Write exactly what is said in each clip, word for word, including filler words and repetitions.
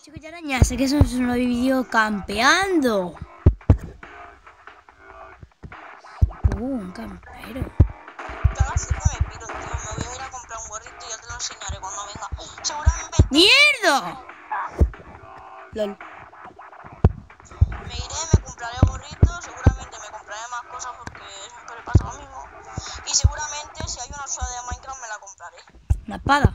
Chicos y arañas, sé que eso es un nuevo vídeo campeando. Uh, un campero. Cada siempre me piro, tío. Me voy a ir a comprar un gorrito y ya te lo enseñaré cuando venga. Seguramente ¡Mierda! Lol. me iré, me compraré gorrito. Seguramente me compraré más cosas porque siempre le pasa lo mismo. Y seguramente si hay una sola de Minecraft me la compraré. Una espada.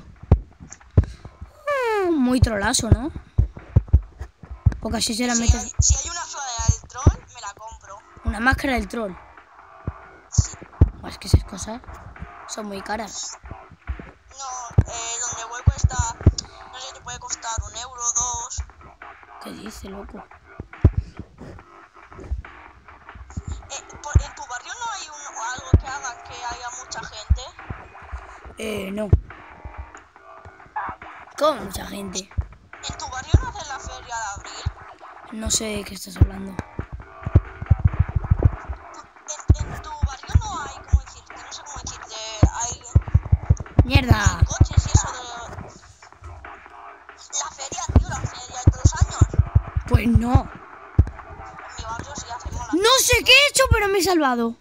Uh, muy trolazo, ¿no? Porque así se la Si metes. hay, si hay una sola del troll, me la compro. Una máscara del troll. Sí. Es que esas cosas son muy caras. No, eh, donde el hueco está, no sé, te puede costar un euro, dos. ¿Qué dice, loco? Eh, por, ¿En tu barrio no hay un, o algo que haga que haya mucha gente? Eh, no. ¿Cómo mucha gente? ¿En tu barrio no hacen la feria de abril? No sé de qué estás hablando. En, en tu barrio no hay, ¿cómo decirte? No sé cómo decirte, hay, ¡Mierda! hay coches y eso de... La feria, tío, la feria de todos los años. Pues no. En mi barrio sí hacemos la No sé qué he hecho, pero me he salvado.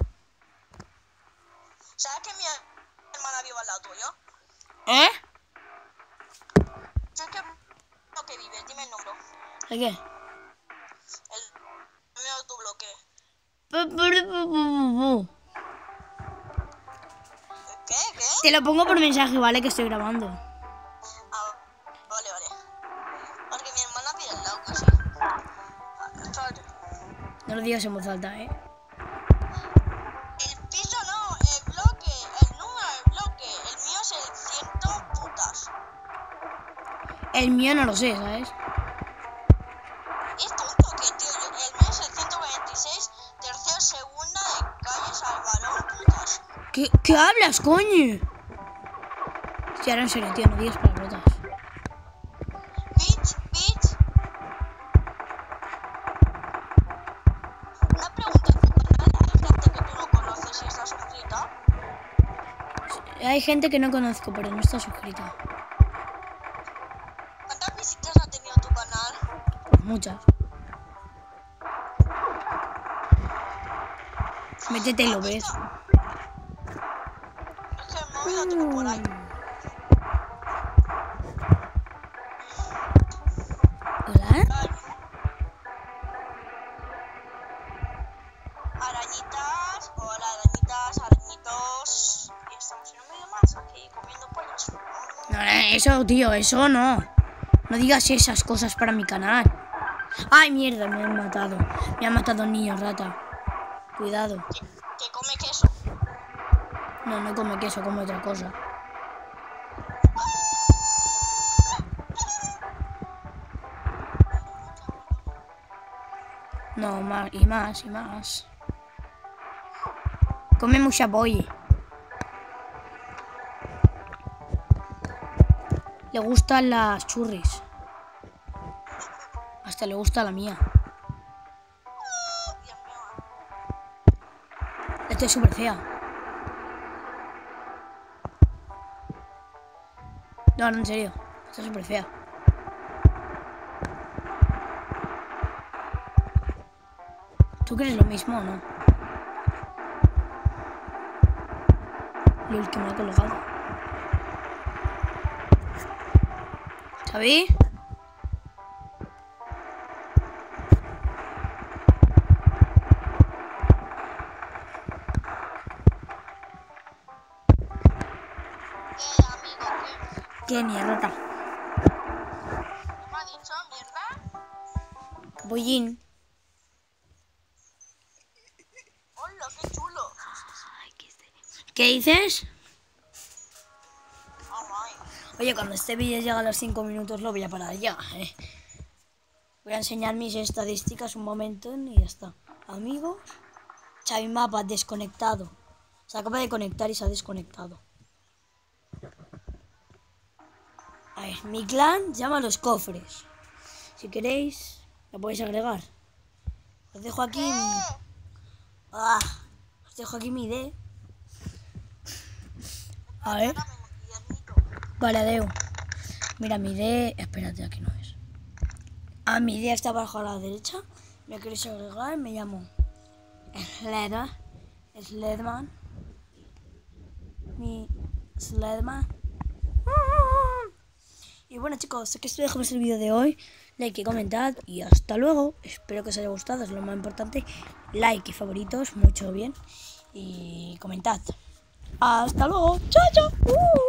¿Sabes que mi hermana vive al lado tuyo? ¿Eh? ¿Sabes qué lo que vive? Dime el número. ¿De qué? El número de tu bloque. Bu, bu, bu, bu, bu. ¿Qué? ¿Qué? Te lo pongo por mensaje, ¿vale? Que estoy grabando. Ah, vale, vale. Porque mi hermana vive al lado casi. Vale, espérate. No lo digas en voz alta, ¿eh? El piso no, el bloque, el número del bloque. El mío es el ciento putas. El mío no lo sé, ¿sabes? Es tonto que, tío. Yo, el mío es el ciento veintiséis, tercera segunda de calle Salvarón, putas. ¿Qué, qué hablas, coño? Sí, ahora en serio, tío, no digas palabrotas. Bitch, bitch. Una pregunta, ¿en tu canal hay gente que tú no conoces y está suscrita? Hay gente que no conozco, pero no está suscrita. ¿Cuántas visitas ha tenido tu canal? Pues muchas. Métete y lo ves. Es que el móvil lo tengo por ahí. ¿Hola? Vale. Arañitas, hola arañitas, arañitos. Y estamos en un medio más aquí comiendo pollos. No, eso, tío, eso no. No digas esas cosas para mi canal. Ay, mierda, me han matado. Me han matado un niño rata. Cuidado. Que, que come queso. No, no come queso, come otra cosa. No, más, y más, y más. Come mucha boy. Le gustan las churris. Hasta le gusta la mía. Dios mío. Esta es súper fea. No, no, en serio. Esta es súper fea. ¿Tú crees lo mismo o no? Lol, que me ha colgado. ¿Sabí? ¿Qué, amigo? ¿Qué? ¿Qué mierda? ¿Me ha dicho mierda? Bollín. Hola, qué chulo. ¿Qué dices? Oh, my. Oye, cuando este vídeo llega a los cinco minutos lo voy a parar ya, ¿eh? Voy a enseñar mis estadísticas un momento y ya está. Amigos, Xavi Mapa desconectado. Se acaba de conectar y se ha desconectado. A ver, mi clan llama a los cofres. Si queréis, lo podéis agregar. Os dejo aquí mi... Ah, os dejo aquí mi I D. A ver. Vale, adeu. Mira, mi I D... Espérate, aquí no es. A mi idea está abajo a la derecha. Me queréis agregar, me llamo Sledman. Sledman. Mi Sledman. Y bueno chicos, aquí estoy dejamos el vídeo de hoy. Like y comentad y hasta luego. Espero que os haya gustado, es lo más importante. Like y favoritos, mucho bien. Y comentad. Hasta luego. Chao, chao. Uh.